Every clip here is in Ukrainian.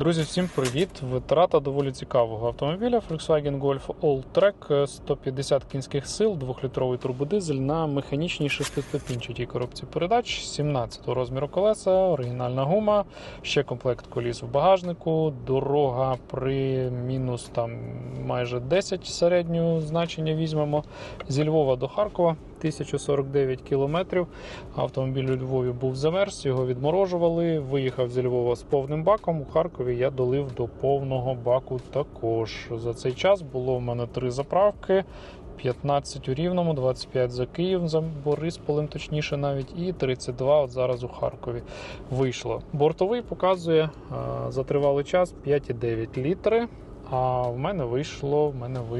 Друзі, всім привіт! Витрата доволі цікавого автомобіля Volkswagen Golf Alltrack, 150 кінських сил, 2-літровий турбодизель на механічній 6-ступінчатій коробці передач, 17-го розміру колеса, оригінальна гума, ще комплект коліс в багажнику, дорога при мінус там майже 10 середнього значення візьмемо, зі Львова до Харкова. 1049 кілометрів. Автомобіль у Львові був замерз, його відморожували, виїхав зі Львова з повним баком. У Харкові я долив до повного баку також. За цей час було в мене 3 заправки, 15 у Рівному, 25 за Київ, за Борисполем точніше навіть, і 32 от зараз у Харкові вийшло. Бортовий показує за тривалий час 5,9 літри. А в мене вийшло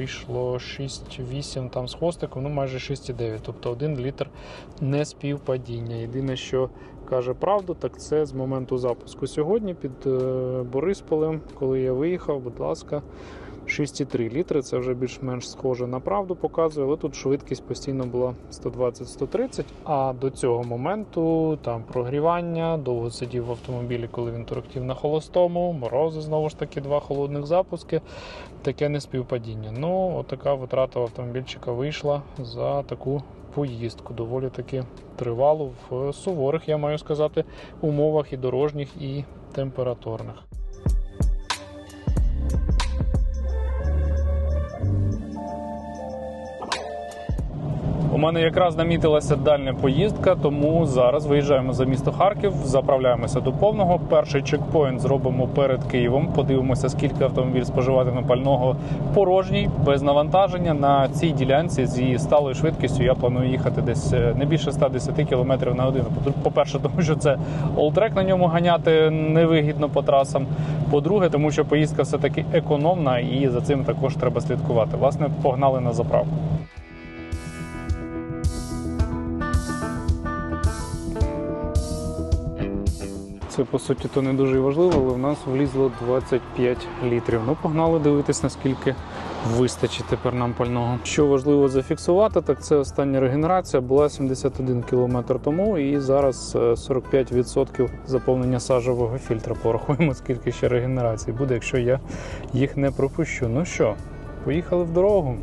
6,8 там з хвостиком, майже 6,9, тобто 1 літр не співпадіння. Єдине, що каже правду, так це з моменту запуску. Сьогодні під Борисполем, коли я виїхав, будь ласка, 6,3 літри, це вже більш-менш схоже на правду показує, але тут швидкість постійно була 120-130, а до цього моменту там прогрівання, довго сидів в автомобілі, коли він торохтів на холостому, морози, знову ж таки 2 холодних запуски, таке неспівпадіння. Ну, отака витрата автомобільчика вийшла за таку поїздку, доволі таки тривалу в суворих, я маю сказати, умовах і дорожніх, і температурних. У мене якраз намітилася дальня поїздка, тому зараз виїжджаємо за місто Харків, заправляємося до повного. Перший чекпоінт зробимо перед Києвом, подивимося, скільки автомобіль споживатиме пального порожній, без навантаження. На цій ділянці зі сталою швидкістю я планую їхати десь не більше 110 км на годину. По-перше, тому що це Alltrack, на ньому ганяти невигідно по трасам. По-друге, тому що поїздка все-таки економна і за цим також треба слідкувати. Власне, погнали на заправку. Це, по суті, то не дуже важливо, але в нас влізло 25 літрів. Ну, погнали дивитись, наскільки вистачить тепер нам пального. Що важливо зафіксувати, так це остання регенерація була 71 км тому, і зараз 45% заповнення сажового фільтра. Порахуємо, скільки ще регенерацій буде, якщо я їх не пропущу. Ну що, поїхали в дорогу.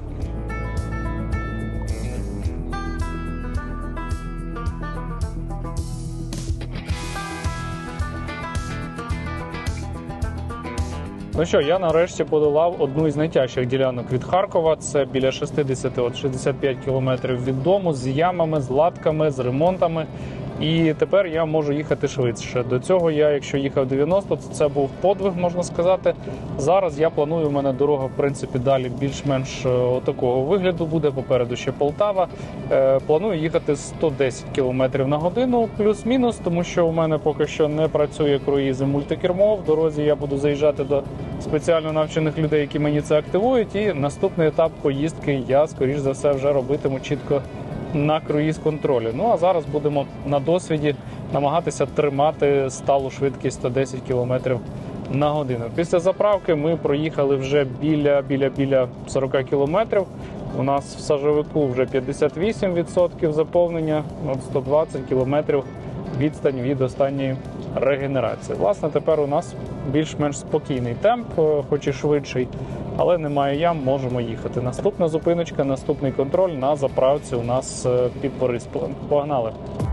Ну що, я нарешті подолав одну із найтяжчих ділянок від Харкова. Це біля 60-65 кілометрів від дому, з ямами, з латками, з ремонтами. І тепер я можу їхати швидше. До цього я, якщо їхав 90, то це був подвиг, можна сказати. Зараз я планую, у мене дорога, в принципі, далі більш-менш такого вигляду буде. Попереду ще Полтава. Планую їхати 110 км на годину, плюс-мінус, тому що у мене поки що не працює круїз і мультикермо. В дорозі я буду заїжджати до спеціально навчених людей, які мені це активують. І наступний етап поїздки я, скоріш за все, вже робитиму чітко на круїз-контролі. Ну, а зараз будемо на досвіді намагатися тримати сталу швидкість 110 км на годину. Після заправки ми проїхали вже біля 40 км. У нас в сажовику вже 58% заповнення, 120 км відстань від останньої регенерації. Власне, тепер у нас більш-менш спокійний темп, хоч і швидший, але немає ям, можемо їхати. Наступна зупиночка, наступний контроль на заправці у нас під Борисполем. Погнали!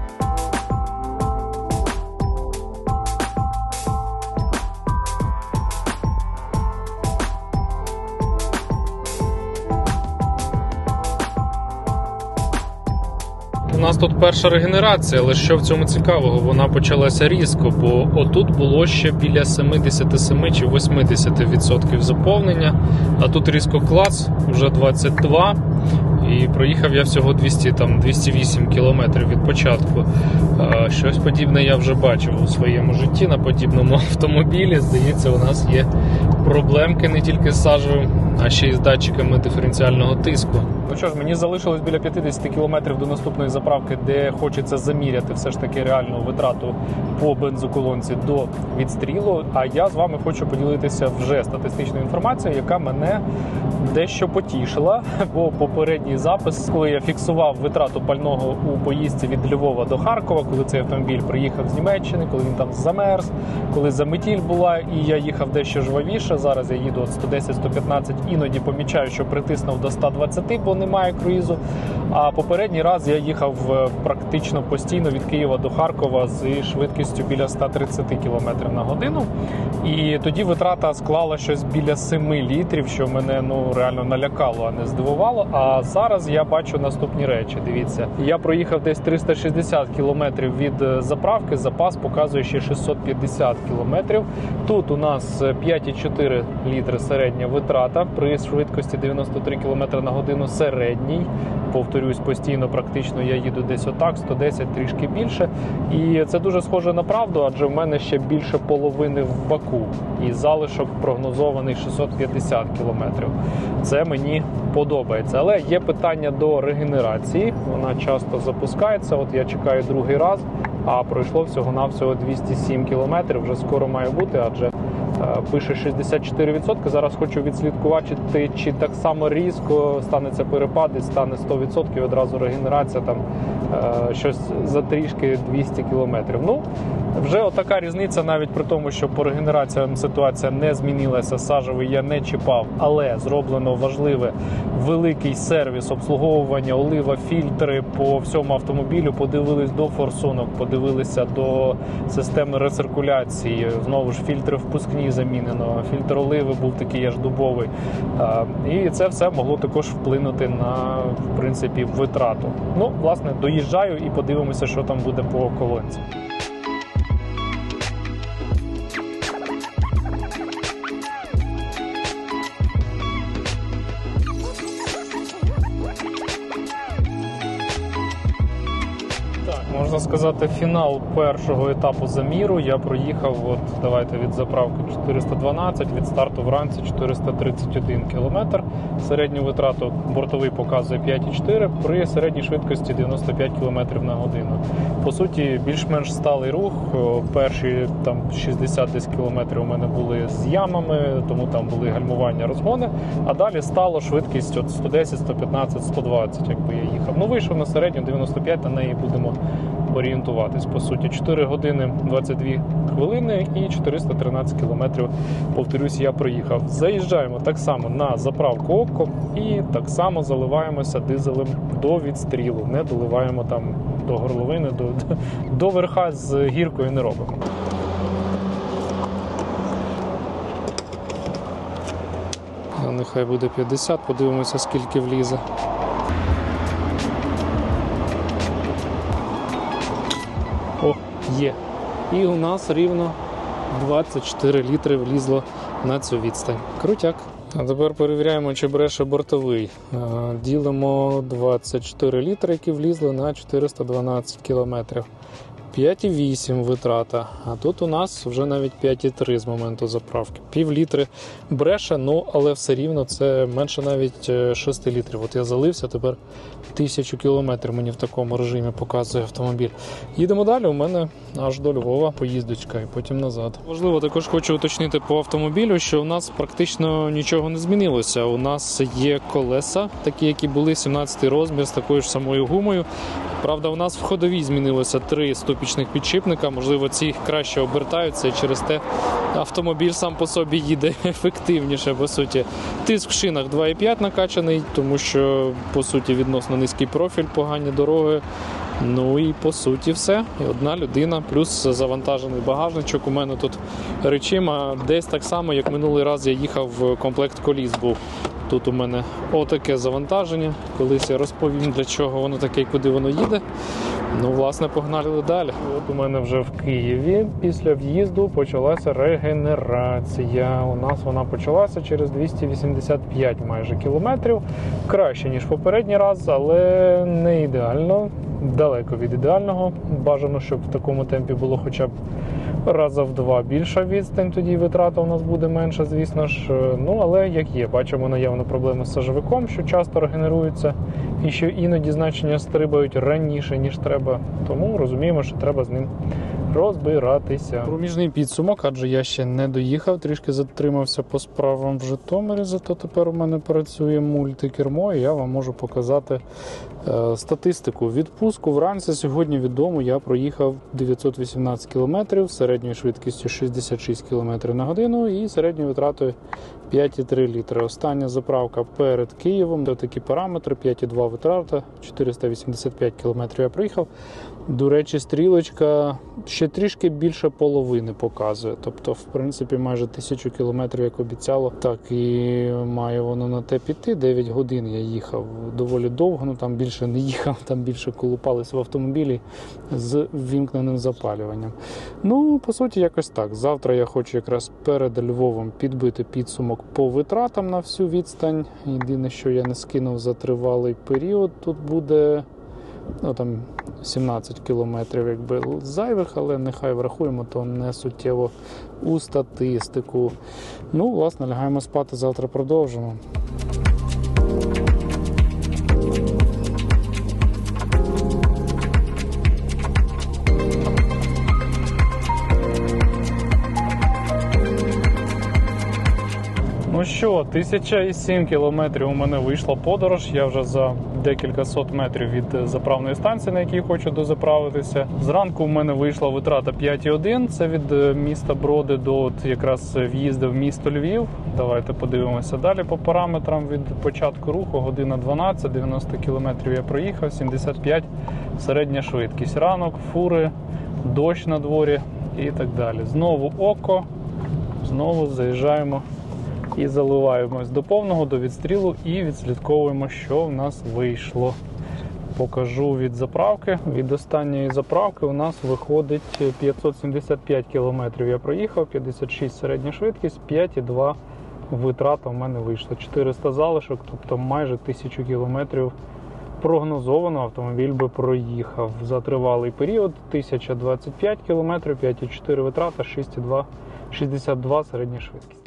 У нас тут перша регенерація, але що в цьому цікавого? Вона почалася різко, бо отут було ще біля 77 чи 80% заповнення, а тут різко клац, вже 22, і проїхав я всього 208 кілометрів від початку. Щось подібне я вже бачив у своєму житті на подібному автомобілі. Здається, у нас є проблемки не тільки з сажею, а ще й з датчиками диференціального тиску. Ну що ж, мені залишилось біля 50 кілометрів до наступної заправки, де хочеться заміряти все ж таки реальну витрату по бензоколонці до відстрілу. А я з вами хочу поділитися вже статистичною інформацією, яка мене дещо потішила. Бо попередній запис, коли я фіксував витрату пального у поїздці від Львова до Харкова, коли цей автомобіль приїхав з Німеччини, коли він там замерз, коли заметіль була і я їхав дещо жвавіше. Зараз я їду от 110-115, іноді помічаю, що притиснув до 120, бо немає круїзу. А попередній раз я їхав практично постійно від Києва до Харкова з швидкістю біля 130 км на годину. І тоді витрата склала щось біля 7 літрів, що мене реально налякало, а не здивувало. А зараз я бачу наступні речі. Дивіться, я проїхав десь 360 км від заправки, запас показує ще 650 км. Тут у нас 5,4 літри середня витрата при швидкості 93 км на годину середній. Повторюсь, постійно практично я їду десь отак, 110, трішки більше. І це дуже схоже на правду, адже в мене ще більше половини в баку. І залишок прогнозований 650 кілометрів. Це мені подобається. Але є питання до регенерації. Вона часто запускається. От я чекаю другий раз, а пройшло всього-навсього 207 кілометрів. Вже скоро має бути, адже пише 64%. Зараз хочу відслідкувати, чи так само різко станеться перепад і стане 100%, одразу регенерація, там щось за трішки 200 кілометрів. Вже отака різниця, навіть при тому, що по регенераціям ситуація не змінилася, сажевий я не чіпав, але зроблено важливе, великий сервіс обслуговування, олива, фільтри по всьому автомобілю, подивились до форсунок, подивилися до системи рециркуляції, знову ж фільтри впускні замінено, фільтр оливи був такий аж дубовий. І це все могло також вплинути на, в принципі, витрату. Власне, доїжджаю і подивимося, що там буде по колонці. Можна сказати, фінал першого етапу заміру. Я проїхав, давайте від заправки 412, від старту вранці 431 км. Середню витрату бортовий показує 5,4 при середній швидкості 95 км на годину. По суті, більш-менш сталий рух. Перші 60 десь кілометрів у мене були з ямами, тому там були гальмування, розгони. А далі стало швидкість 110, 115, 120, якби я їхав. Вийшов на середню 95, на неї будемо орієнтуватись. По суті, 4 години 22 хвилини і 413 кілометрів, повторюсь, я проїхав. Заїжджаємо так само на заправку ОККО і так само заливаємося дизелем до відстрілу. Не доливаємо там до горловини, до верха з гіркою не робимо. Нехай буде 50, подивимося, скільки влізе. Є. І у нас рівно 24 літри влізло на цю відстань. Крутяк. А тепер перевіряємо, чи бреше бортовий. Ділимо 24 літри, які влізли на 412 кілометрів. 5,8 витрата, а тут у нас вже навіть 5,3 з моменту заправки. Пів літри бреше, але все рівно це менше навіть 6 літрів. От я залився, тепер 1000 кілометрів мені в такому режимі показує автомобіль. Їдемо далі, у мене аж до Львова поїздочка і потім назад. Важливо, також хочу уточнити по автомобілю, що у нас практично нічого не змінилося. У нас є колеса, такі, які були, 17 розмір, з такою ж самою гумою. Правда, у нас в ходовій змінилося 3 ступічних підшипника, можливо, ці краще обертаються, і через те автомобіль сам по собі їде ефективніше, по суті. Тиск в шинах 2,5 накачаний, тому що, по суті, відносно низький профіль, погані дороги. І, по суті, все. І одна людина, плюс завантажений багажничок у мене тут речима. Десь так само, як минулий раз я їхав, комплект коліс був. Тут у мене отаке завантаження. Колись я розповім, для чого воно таке і куди воно їде. Власне, погнали далі. От у мене вже в Києві після в'їзду почалася регенерація. У нас вона почалася через 285 майже кілометрів. Краще, ніж попередній раз, але не ідеально. Далеко від ідеального. Бажано, щоб в такому темпі було хоча б раза в 2 більша відстань, тоді витрата у нас буде менша, звісно ж. Ну, але як є, бачимо наявну проблему з сажовиком, що часто регенерується і що іноді значення стрибають раніше, ніж треба. Тому розуміємо, що треба з ним розбиратися. Проміжний підсумок, адже я ще не доїхав, трішки затримався по справам в Житомирі, зато тепер у мене працює мультикермо, і я вам можу показати статистику. Відпустку вранці сьогодні від дому я проїхав 918 км, середньою швидкістю 66 км на годину і середньою витратою 5,3 літри. Остання заправка перед Києвом, де такі параметри, 5,2 витрата, 485 км я проїхав. До речі, стрілочка ще трішки більше половини показує. Тобто, в принципі, майже 1000 кілометрів, як обіцяло. Так і має воно на те піти. 9 годин я їхав доволі довго, там більше не їхав, там більше колупались в автомобілі з ввімкненим запалюванням. Ну, по суті, якось так. Завтра я хочу якраз перед Львовом підбити підсумок по витратам на всю відстань. Єдине, що я не скинув за тривалий період, тут буде... там 17 кілометрів якби зайвих, але нехай врахуємо, то не суттєво у статистику. Ну, власне, лягаємо спати, завтра продовжимо. Ну що, 1007 кілометрів у мене вийшла подорож, я вже за декілька сот метрів від заправної станції, на якій хочу дозаправитися. Зранку у мене вийшла витрата 5,1, це від міста Броди до якраз в'їзду в місто Львів. Давайте подивимося далі по параметрам від початку руху. Година 12, 90 кілометрів я проїхав, 75 середня швидкість. Ранок, фури, дощ на дворі і так далі. Знову око, знову заїжджаємо і заливаємось до повного, до відстрілу і відслідковуємо, що в нас вийшло. Покажу від заправки. Від останньої заправки у нас виходить 575 км я проїхав, 56 середня швидкість, 5,2 витрата у мене вийшло. 400 залишок, тобто майже 1000 км прогнозовано автомобіль би проїхав. За тривалий період 1025 км, 5,4 витрата, 62 середня швидкість.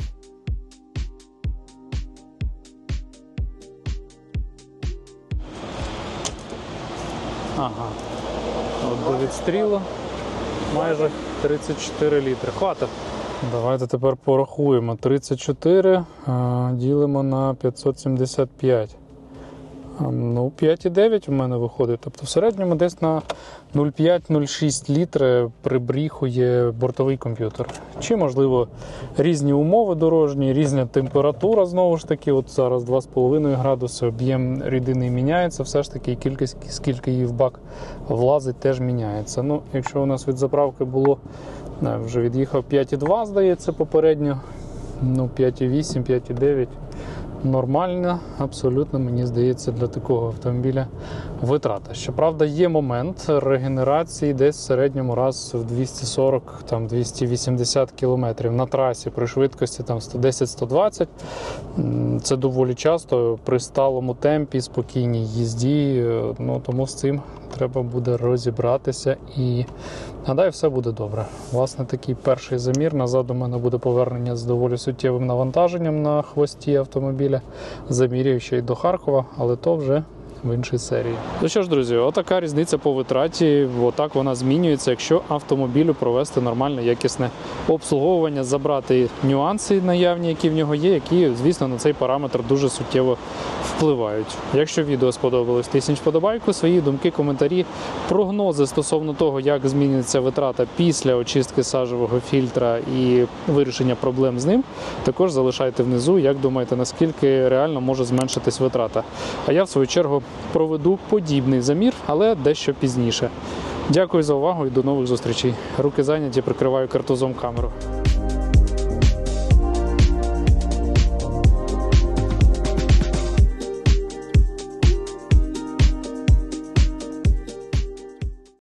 Ага, от до відстрілу майже 34 літри. Хватить. Давайте тепер порахуємо. 34 ділимо на 575. Ну, 5,9 у мене виходить. Тобто в середньому десь на 0,5-0,6 літри прибріхує бортовий комп'ютер. Чи, можливо, різні умови дорожні, різна температура, знову ж таки. От зараз 2,5 градуси, об'єм рідини міняється, все ж таки і кількість, скільки її в бак влазить, теж міняється. Ну, якщо у нас від заправки було, вже від'їхав 5,2, здається, попередньо, ну, 5,8, 5,9. Нормальна, абсолютно, мені здається, для такого автомобіля витрата. Щоправда, є момент регенерації десь в середньому раз в 240-280 км на трасі при швидкості 110-120. Це доволі часто при сталому темпі, спокійній їзді, ну, тому з цим треба буде розібратися і, гадаю, все буде добре. Власне, такий перший замір. Назад у мене буде повернення з доволі суттєвим навантаженням на хвості автомобіля. Замірюю ще й до Харкова, але то вже в іншій серії. Ну що ж, друзі, отака різниця по витраті. Отак вона змінюється, якщо автомобілю провести нормальне, якісне обслуговування, забрати нюанси наявні, які в нього є, які, звісно, на цей параметр дуже суттєво впливають. Якщо відео сподобалось, тисніть вподобайку, свої думки, коментарі, прогнози стосовно того, як зміниться витрата після очистки сажового фільтра і вирішення проблем з ним, також залишайте внизу, як думаєте, наскільки реально може зменшитись витрата. А я, в свою чергу, проведу подібний замір, але дещо пізніше. Дякую за увагу і до нових зустрічей. Руки зайняті, прикриваю картузом камеру.